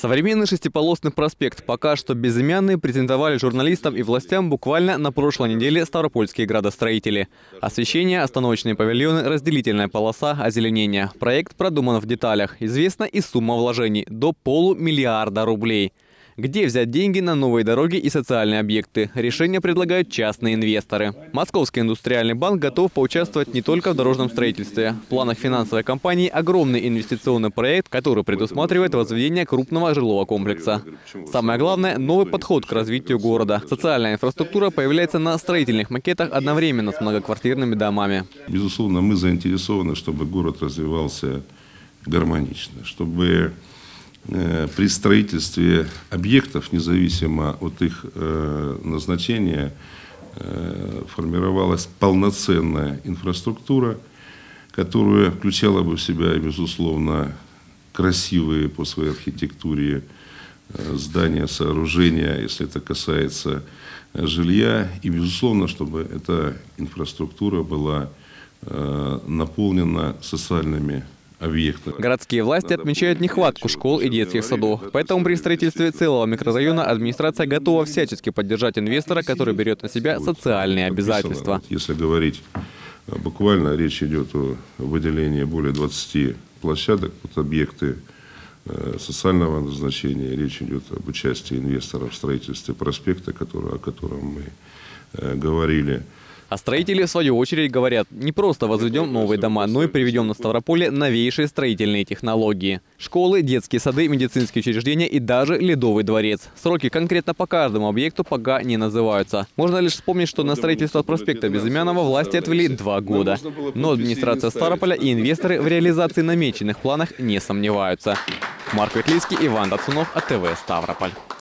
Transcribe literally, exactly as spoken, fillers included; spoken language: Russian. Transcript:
Современный шестиполосный проспект пока что безымянный презентовали журналистам и властям буквально на прошлой неделе ставропольские градостроители. Освещение, остановочные павильоны, разделительная полоса, озеленение. Проект продуман в деталях. Известна и сумма вложений – до полумиллиарда рублей. Где взять деньги на новые дороги и социальные объекты? Решение предлагают частные инвесторы. Московский индустриальный банк готов поучаствовать не только в дорожном строительстве. В планах финансовой компании огромный инвестиционный проект, который предусматривает возведение крупного жилого комплекса. Самое главное – новый подход к развитию города. Социальная инфраструктура появляется на строительных макетах одновременно с многоквартирными домами. Безусловно, мы заинтересованы, чтобы город развивался гармонично, чтобы при строительстве объектов, независимо от их э, назначения, э, формировалась полноценная инфраструктура, которая включала бы в себя, безусловно, красивые по своей архитектуре э, здания, сооружения, если это касается э, жилья, и, безусловно, чтобы эта инфраструктура была э, наполнена социальными объектов. Городские власти отмечают нехватку школ и детских садов. Поэтому при строительстве целого микрорайона администрация готова всячески поддержать инвестора, который берет на себя социальные обязательства. Если говорить буквально, речь идет о выделении более двадцати площадок под объекты социального назначения. Речь идет об участии инвесторов в строительстве проспекта, который, о котором мы говорили. А строители, в свою очередь, говорят, не просто возведем новые дома, но и приведем на Ставрополе новейшие строительные технологии. Школы, детские сады, медицинские учреждения и даже Ледовый дворец. Сроки конкретно по каждому объекту пока не называются. Можно лишь вспомнить, что на строительство проспекта Безымянного власти отвели два года. Но администрация Ставрополя и инвесторы в реализации намеченных планах не сомневаются. Марк Ветлицкий, Иван Дацунов, АТВ Ставрополь.